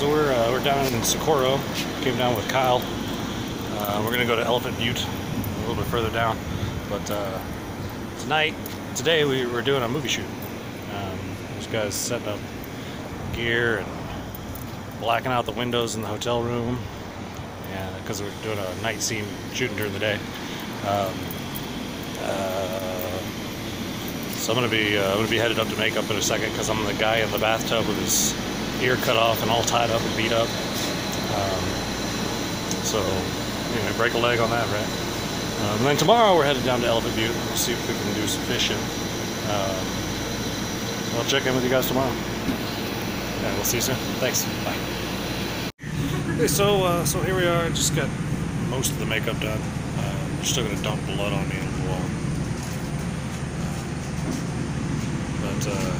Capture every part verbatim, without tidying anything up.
so we're uh, we're down in Socorro. Came down with Kyle. Uh, we're gonna go to Elephant Butte, a little bit further down. But uh, tonight, today we were doing a movie shoot. Um, these guys setting up gear and blacking out the windows in the hotel room, and because we're doing a night scene shooting during the day. Um, uh, so I'm gonna be uh, I'm gonna be headed up to makeup in a second because I'm the guy in the bathtub with his ear cut off and all tied up and beat up. Um, so anyway, break a leg on that, right? Um, and then tomorrow we're headed down to Elephant Butte. We'll see if we can do some fishing. Um, I'll check in with you guys tomorrow. And we'll see you soon. Thanks. Bye. Okay, so uh, so here we are. Just got most of the makeup done. Uh, they're still gonna dump blood on me in a little while. But uh,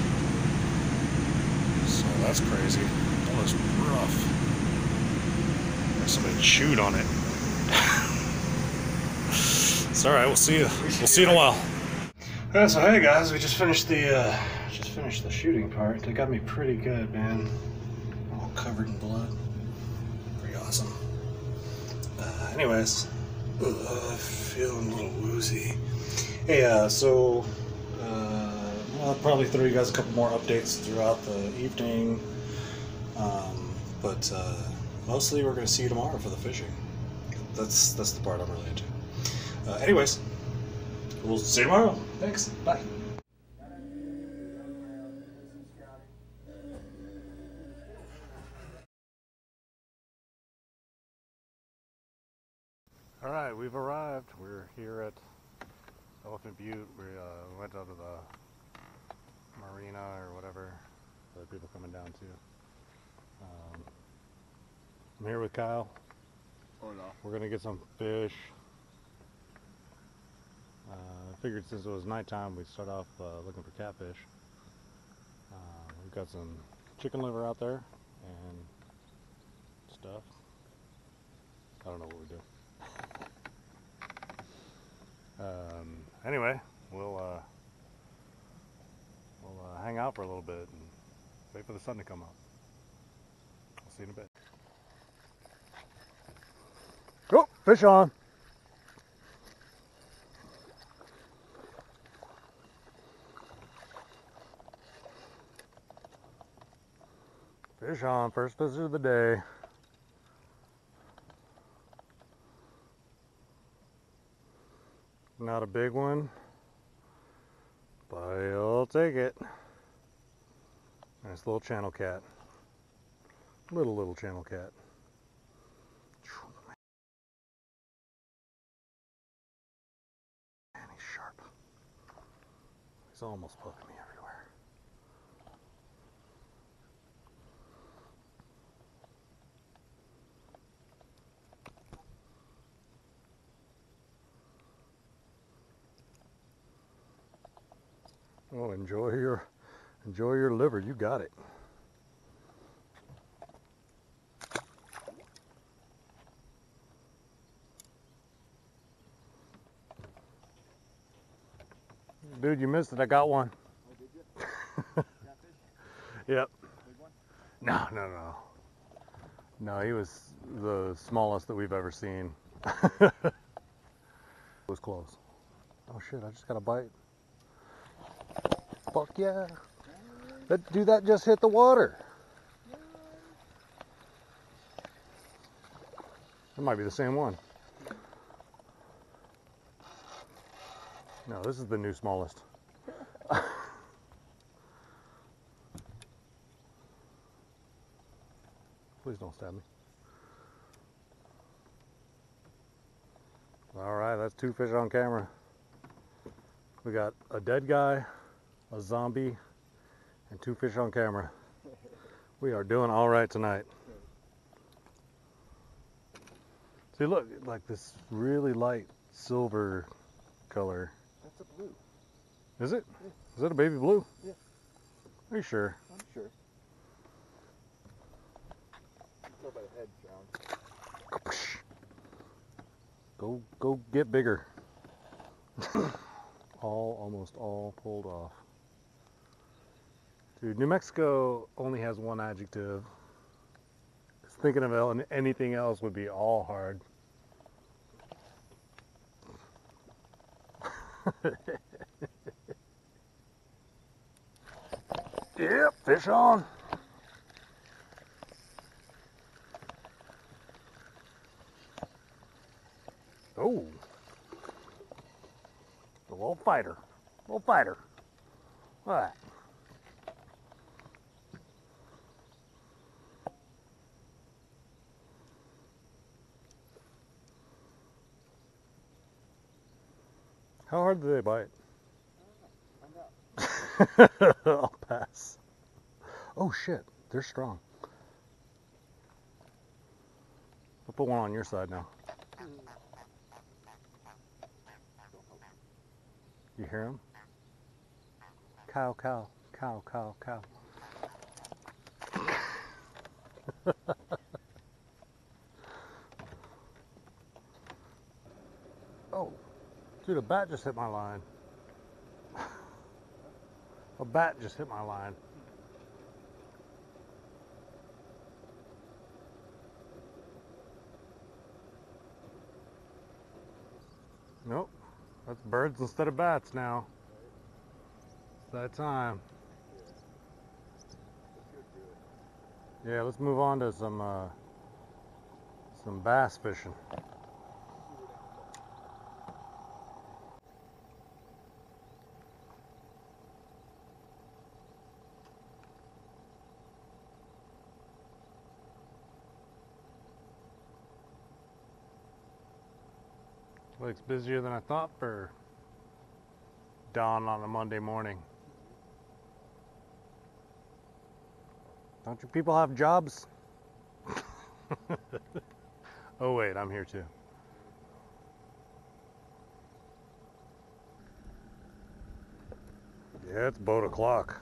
so that's crazy. That looks rough. Somebody chewed on it. It's all right. We'll see you. We'll see you in a while. All right. So hey guys, we just finished the uh, just finished the shooting part. They got me pretty good, man. All covered in blood. Pretty awesome. Uh, anyways, uh, feeling a little woozy. Hey, uh, so uh, I'll probably throw you guys a couple more updates throughout the evening. Um, but uh, mostly we're going to see you tomorrow for the fishing. That's that's the part I'm really into. Uh, anyways, we'll see you tomorrow. Thanks. Bye. All right, we've arrived. We're here at Elephant Butte. We uh, went out to the marina or whatever. Other people coming down too. Um, I'm here with Kyle. Oh, no. We're gonna get some fish. Uh, I figured since it was nighttime, we'd start off uh, looking for catfish. Uh, we've got some chicken liver out there and stuff. I don't know what we do. Um, anyway, we'll uh, we'll uh, hang out for a little bit and wait for the sun to come up. I'll see you in a bit. Oh, fish on! Fish on, first fish of the day. Not a big one, but I'll take it. Nice little channel cat. Little, little channel cat. Man, he's sharp. He's almost poking me everywhere. Oh, enjoy your, enjoy your liver. You got it. Dude, you missed it. I got one. Oh, did you? Yep. Big one? No, no, no. No, he was the smallest that we've ever seen. It was close. Oh shit, I just got a bite. Fuck yeah. That, dude, that just hit the water. It might be the same one. No, this is the new smallest. Please don't stab me. All right, that's two fish on camera. We got a dead guy, a zombie, and two fish on camera. We are doing all right tonight. See, look, like this really light silver color. That's a blue. Is it? Yeah. Is that a baby blue? Yeah. Are you sure? I'm sure. Tell by the head sound. Go, go get bigger. All, almost all pulled off. Dude, New Mexico only has one adjective, thinking of anything else would be all hard. Yep, fish on. Oh, a little fighter, a little fighter. Look at that. How hard do they bite? I'll pass. Oh shit, they're strong. I'll put one on your side now. You hear him? Cow, cow, cow, cow, cow. Oh, dude, a bat just hit my line. A bat just hit my line. Nope, that's birds instead of bats now. It's that time. Yeah, let's move on to some uh, some bass fishing. Looks busier than I thought for dawn on a Monday morning. Don't you people have jobs? Oh wait, I'm here too. Yeah, it's boat o'clock.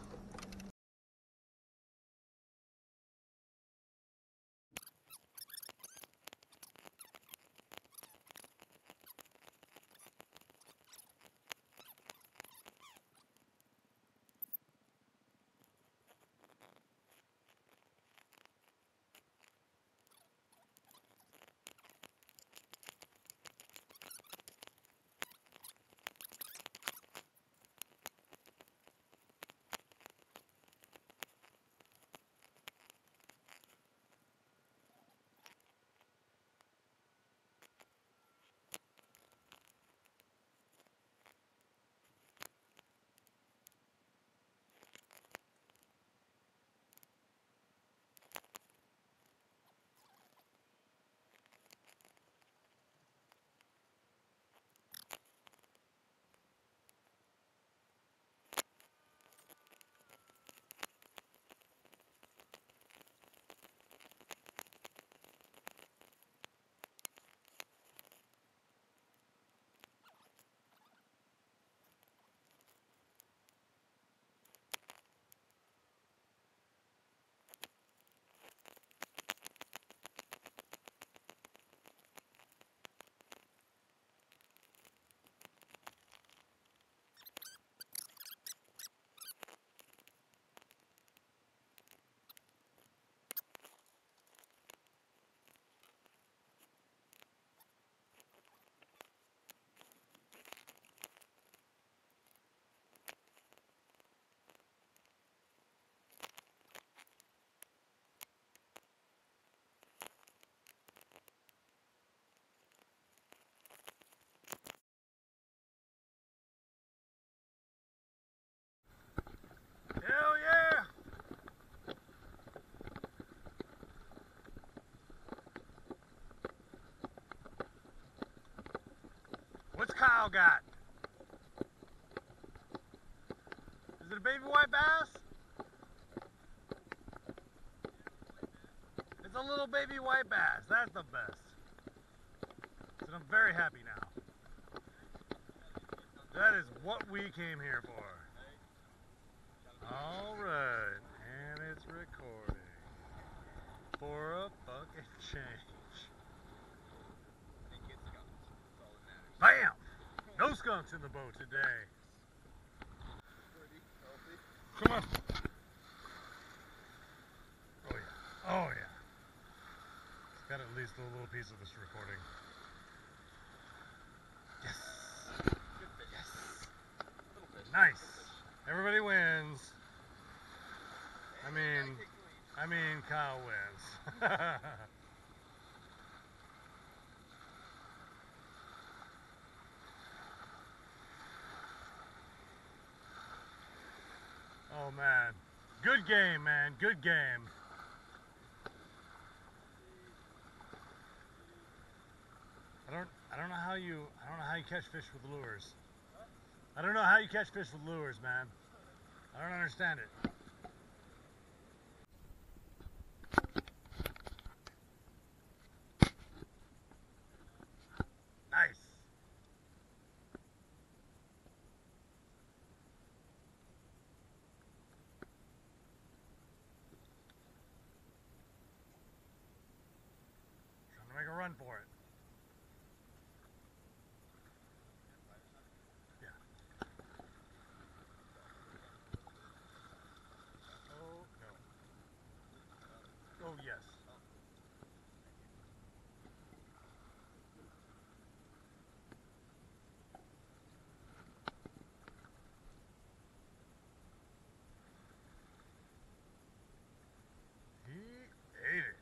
Hell yeah! What's Kyle got? Is it a baby white bass? It's a little baby white bass. That's the best. So I'm very happy now. That is what we came here for. Alright, and it's recording. For a fucking change. Bam! No skunks in the boat today. Come on. Oh yeah. Oh yeah. Got at least a little piece of this recording. Yes. Good fish. Yes. Little fish. Nice. Everybody wins. I And mean, I take the lead. I mean, Kyle wins. Oh man, good game, man. Good game. I don't, I don't know how you, I don't know how you catch fish with lures. I don't know how you catch fish with lures, man. I don't understand it. Nice. Trying to make a run for it. Yeah. Oh no. Oh yes. He ate it.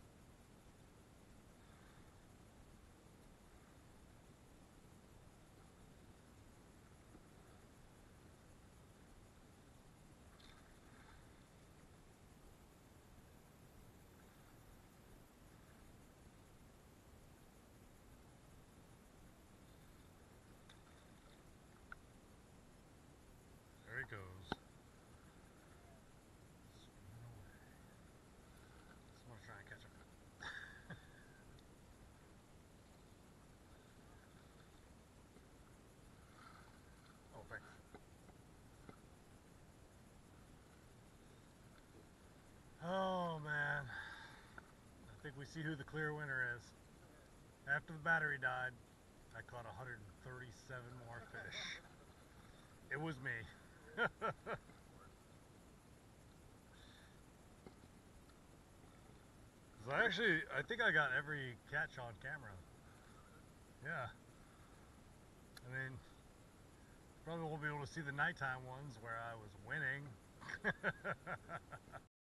There he goes. Swimming away. Just want to try and catch him. Oh, thanks. Oh man. I think we see who the clear winner is. After the battery died, I caught one hundred thirty-seven more fish. It was me. So actually, I think I got every catch on camera. Yeah. I mean, probably won't be able to see the nighttime ones where I was winning.